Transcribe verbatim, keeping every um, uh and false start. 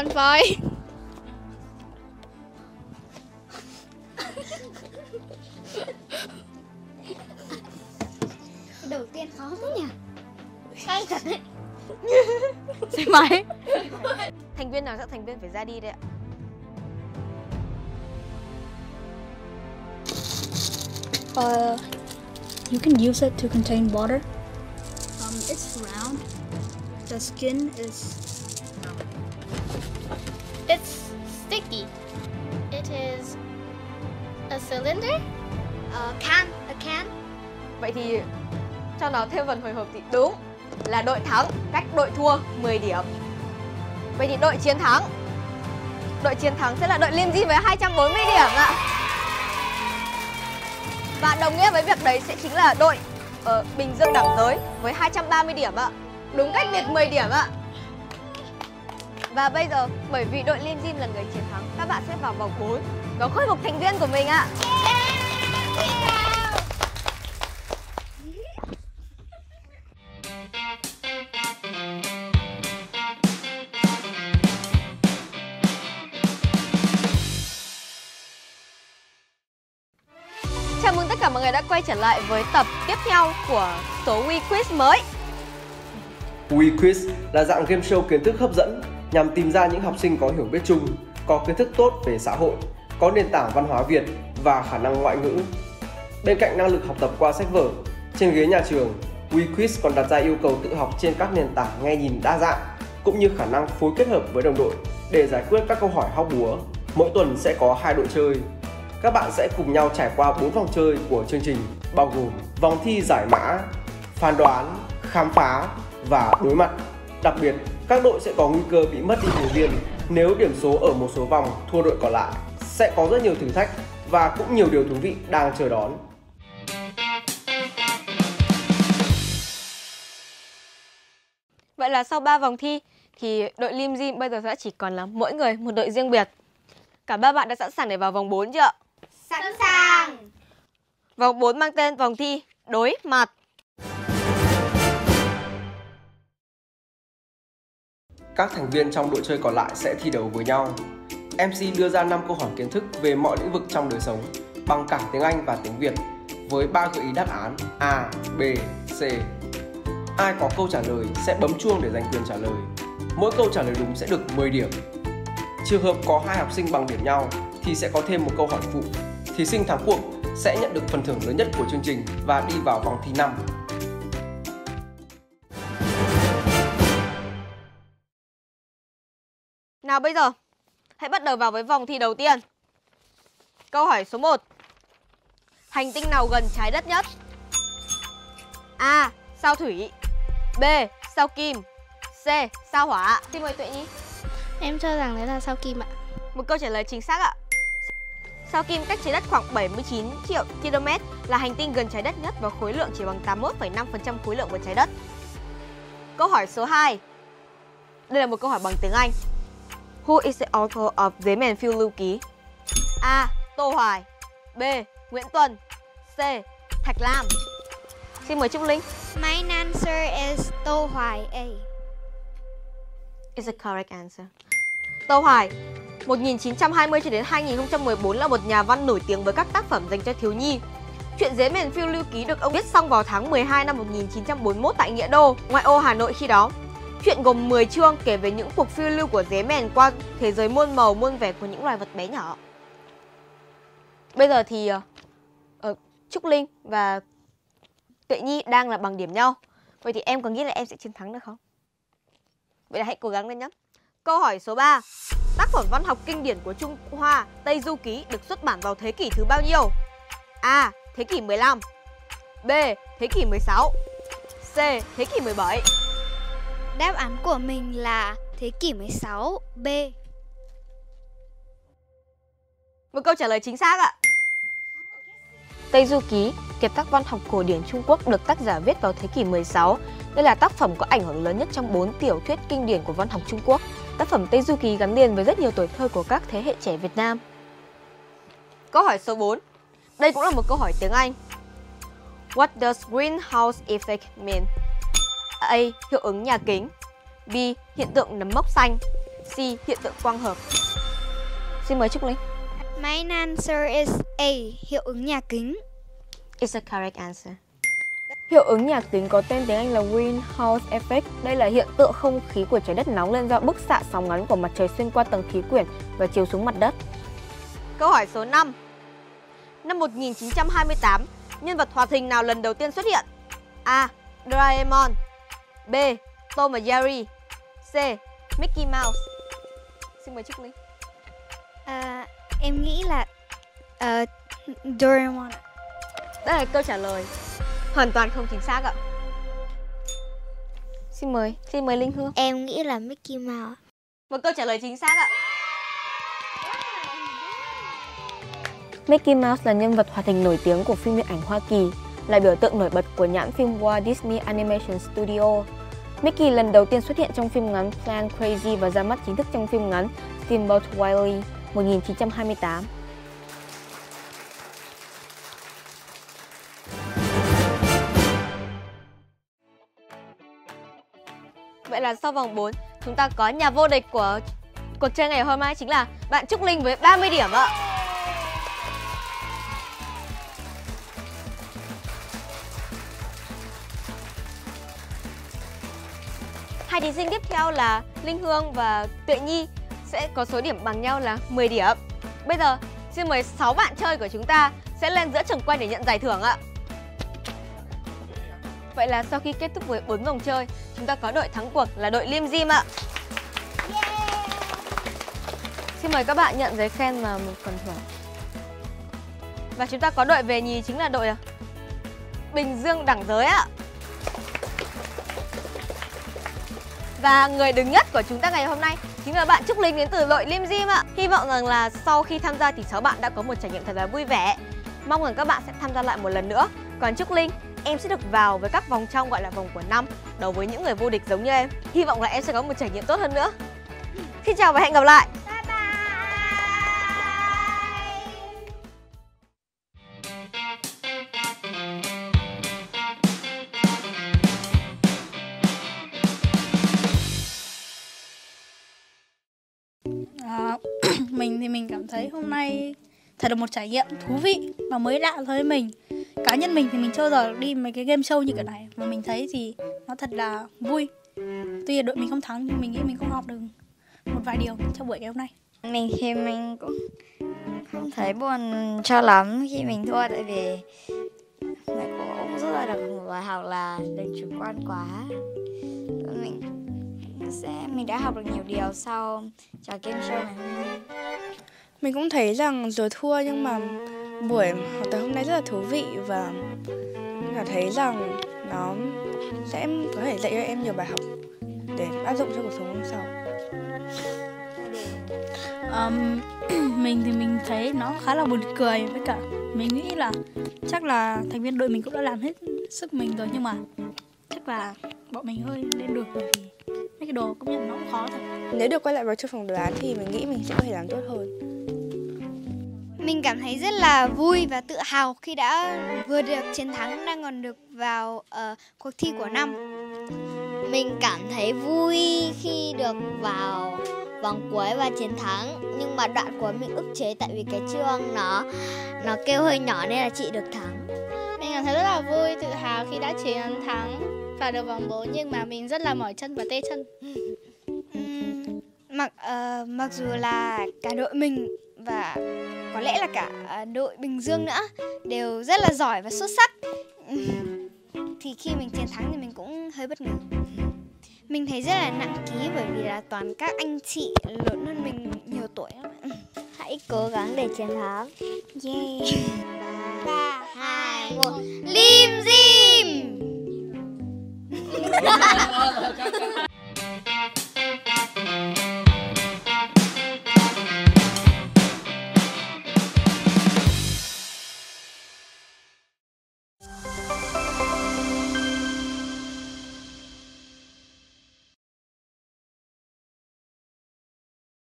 on fire. Đầu tiên khó thế nhỉ? Cay thật đấy. Xe máy. Thành viên nào sẽ thành viên phải ra đi đấy ạ. Uh, you can use it to contain water. Um, it's round. The skin is. It's sticky. It is a cylinder. A can. A can. Vậy thì cho nó thêm phần hồi hộp thì đúng là đội thắng cách đội thua mười điểm. Vậy thì đội chiến thắng Đội chiến thắng sẽ là đội Lim Dim với hai trăm bốn mươi điểm ạ. Và đồng nghĩa với việc đấy sẽ chính là đội ở Bình Dương Đẳng Giới với hai trăm ba mươi điểm ạ. Đúng cách biệt mười điểm ạ. Và bây giờ bởi vì đội Lim Dim là người chiến thắng, các bạn sẽ vào vòng bốn và khôi phục thành viên của mình ạ. Chào mừng tất cả mọi người đã quay trở lại với tập tiếp theo của số We Quiz mới. We Quiz là dạng game show kiến thức hấp dẫn nhằm tìm ra những học sinh có hiểu biết chung, có kiến thức tốt về xã hội, có nền tảng văn hóa Việt và khả năng ngoại ngữ. Bên cạnh năng lực học tập qua sách vở, trên ghế nhà trường, We Quiz còn đặt ra yêu cầu tự học trên các nền tảng nghe nhìn đa dạng, cũng như khả năng phối kết hợp với đồng đội để giải quyết các câu hỏi hóc búa. Mỗi tuần sẽ có hai đội chơi. Các bạn sẽ cùng nhau trải qua bốn vòng chơi của chương trình, bao gồm vòng thi giải mã, phán đoán, khám phá và đối mặt. Đặc biệt, các đội sẽ có nguy cơ bị mất đi thành viên nếu điểm số ở một số vòng thua đội còn lại. Sẽ có rất nhiều thử thách và cũng nhiều điều thú vị đang chờ đón. Vậy là sau ba vòng thi thì đội Lim Dim bây giờ sẽ chỉ còn là mỗi người một đội riêng biệt. Cả ba bạn đã sẵn sàng để vào vòng bốn chưa ạ? Sẵn sàng. Vòng bốn mang tên vòng thi đối mặt. Các thành viên trong đội chơi còn lại sẽ thi đấu với nhau. em xê đưa ra năm câu hỏi kiến thức về mọi lĩnh vực trong đời sống bằng cả tiếng Anh và tiếng Việt với ba gợi ý đáp án A, B, C. Ai có câu trả lời sẽ bấm chuông để giành quyền trả lời. Mỗi câu trả lời đúng sẽ được mười điểm. Trường hợp có hai học sinh bằng điểm nhau thì sẽ có thêm một câu hỏi phụ. Thí sinh thắng cuộc sẽ nhận được phần thưởng lớn nhất của chương trình và đi vào vòng thi năm. Nào bây giờ, hãy bắt đầu vào với vòng thi đầu tiên. Câu hỏi số một. Hành tinh nào gần trái đất nhất? A. Sao Thủy. B. Sao Kim. C. Sao Hỏa. Xin mời Tuệ Nhi. Em cho rằng đấy là sao Kim ạ. Một câu trả lời chính xác ạ. Sao Kim cách trái đất khoảng bảy mươi chín triệu ki lô mét, là hành tinh gần trái đất nhất và khối lượng chỉ bằng tám mươi mốt phẩy năm phần trăm khối lượng của trái đất. Câu hỏi số hai. Đây là một câu hỏi bằng tiếng Anh. Who is the author of Giấy mèn phiêu lưu ký? A. Tô Hoài. B. Nguyễn Tuân. C. Thạch Lam. Xin mời Trúc Linh. My answer is Tô Hoài A. Is a correct answer. Tô Hoài một nghìn chín trăm hai mươi cho đến hai nghìn không trăm mười bốn là một nhà văn nổi tiếng với các tác phẩm dành cho thiếu nhi. Truyện Giấy mèn phiêu lưu ký được ông viết xong vào tháng mười hai năm một nghìn chín trăm bốn mươi mốt tại Nghĩa Đô, ngoại ô Hà Nội khi đó. Truyện gồm mười chương kể về những cuộc phiêu lưu của giấy mèn qua thế giới muôn màu muôn vẻ của những loài vật bé nhỏ. Bây giờ thì uh, Trúc Linh và Tuệ Nhi đang là bằng điểm nhau. Vậy thì em có nghĩ là em sẽ chiến thắng được không? Vậy là hãy cố gắng lên nhé. Câu hỏi số ba. Tác phẩm văn học kinh điển của Trung Hoa Tây Du Ký được xuất bản vào thế kỷ thứ bao nhiêu? A. Thế kỷ mười lăm. B. Thế kỷ mười sáu. C. Thế kỷ mười bảy. Đáp án của mình là thế kỷ mười sáu. B. Một câu trả lời chính xác ạ. Tây Du Ký, kiệt tác văn học cổ điển Trung Quốc được tác giả viết vào thế kỷ mười sáu. Đây là tác phẩm có ảnh hưởng lớn nhất trong bốn tiểu thuyết kinh điển của văn học Trung Quốc. Tác phẩm Tây Du Ký gắn liền với rất nhiều tuổi thơ của các thế hệ trẻ Việt Nam. Câu hỏi số bốn. Đây cũng là một câu hỏi tiếng Anh. What does greenhouse effect mean? A. Hiệu ứng nhà kính. B. Hiện tượng nấm mốc xanh. C. Hiện tượng quang hợp. Xin mời Trúc Linh. My answer is A. Hiệu ứng nhà kính. It's a correct answer. Hiệu ứng nhà kính có tên tiếng Anh là greenhouse effect. Đây là hiện tượng không khí của trái đất nóng lên do bức xạ sóng ngắn của mặt trời xuyên qua tầng khí quyển và chiếu xuống mặt đất. Câu hỏi số năm. Năm một nghìn chín trăm hai mươi tám, nhân vật hoạt hình nào lần đầu tiên xuất hiện? A. Doraemon. B. Tom và Jerry. C. Mickey Mouse. Xin mời Trúc Linh. À, em nghĩ là uh, Doraemon. Đây là câu trả lời hoàn toàn không chính xác ạ. Xin mời, xin mời Linh Hương. Em nghĩ là Mickey Mouse. Một câu trả lời chính xác ạ. Mickey Mouse là nhân vật hoạt hình nổi tiếng của phim điện ảnh Hoa Kỳ, là biểu tượng nổi bật của nhãn phim Walt Disney Animation Studio. Mickey lần đầu tiên xuất hiện trong phim ngắn Plan Crazy và ra mắt chính thức trong phim ngắn Steamboat Willie một nghìn chín trăm hai mươi tám. Vậy là sau vòng bốn, chúng ta có nhà vô địch của cuộc chơi ngày hôm nay chính là bạn Trúc Linh với ba mươi điểm ạ. Hai thí sinh tiếp theo là Linh Hương và Tuệ Nhi sẽ có số điểm bằng nhau là mười điểm. Bây giờ xin mời sáu bạn chơi của chúng ta sẽ lên giữa trường quay để nhận giải thưởng ạ. Vậy là sau khi kết thúc với bốn vòng chơi, chúng ta có đội thắng cuộc là đội Lim Dim ạ. Yeah. Xin mời các bạn nhận giấy khen và một phần thưởng. Và chúng ta có đội về nhì chính là đội Bình Dương Đẳng Giới ạ. Và người đứng nhất của chúng ta ngày hôm nay chính là bạn Trúc Linh đến từ đội Lim Dim ạ. Hy vọng rằng là sau khi tham gia thì sáu bạn đã có một trải nghiệm thật là vui vẻ. Mong rằng các bạn sẽ tham gia lại một lần nữa. Còn Trúc Linh, em sẽ được vào với các vòng trong gọi là vòng của năm, đấu với những người vô địch giống như em. Hy vọng là em sẽ có một trải nghiệm tốt hơn nữa. Xin chào và hẹn gặp lại. Bye bye. À, mình thì mình cảm thấy hôm nay thật là một trải nghiệm thú vị và mới lạ đối với mình. Cá nhân mình thì mình chưa bao giờ đi mấy cái game show như kiểu này, và mình thấy thì nó thật là vui. Tuy là đội mình không thắng nhưng mình nghĩ mình cũng học được một vài điều trong buổi ngày hôm nay. Mình thì mình cũng không thấy buồn cho lắm khi mình thua, tại vì mình cũng rút ra được một bài học là đừng chủ quan quá. Mình sẽ mình đã học được nhiều điều sau trò game show này hôm nay. Mình cũng thấy rằng dù thua nhưng mà buổi học tới hôm nay rất là thú vị, và mình cảm thấy rằng nó sẽ có thể dạy cho em nhiều bài học để áp dụng cho cuộc sống hôm sau. Um, mình thì mình thấy nó khá là buồn cười, với cả mình nghĩ là chắc là thành viên đội mình cũng đã làm hết sức mình rồi, nhưng mà chắc là bọn mình hơi lên được, bởi vì mấy cái đồ công nhận nó cũng khó thật. Nếu được quay lại vào trong phòng đoán thì mình nghĩ mình sẽ có thể làm tốt hơn. Mình cảm thấy rất là vui và tự hào khi đã vừa được chiến thắng, đang còn được vào uh, cuộc thi của năm. Mình cảm thấy vui khi được vào vòng cuối và chiến thắng, nhưng mà đoạn cuối mình ức chế tại vì cái chuông nó nó kêu hơi nhỏ nên là chị được thắng. Mình cảm thấy rất là vui, tự hào khi đã chiến thắng và được vòng bốn, nhưng mà mình rất là mỏi chân và tê chân. uhm, mặc uh, mặc dù là cả đội mình và có lẽ là cả đội Bình Dương nữa đều rất là giỏi và xuất sắc, thì khi mình chiến thắng thì mình cũng hơi bất ngờ. Mình thấy rất là nặng ký bởi vì là toàn các anh chị lớn hơn mình nhiều tuổi lắm. Hãy cố gắng để chiến thắng. Yeah. Ba, hai, một. Lim Dim.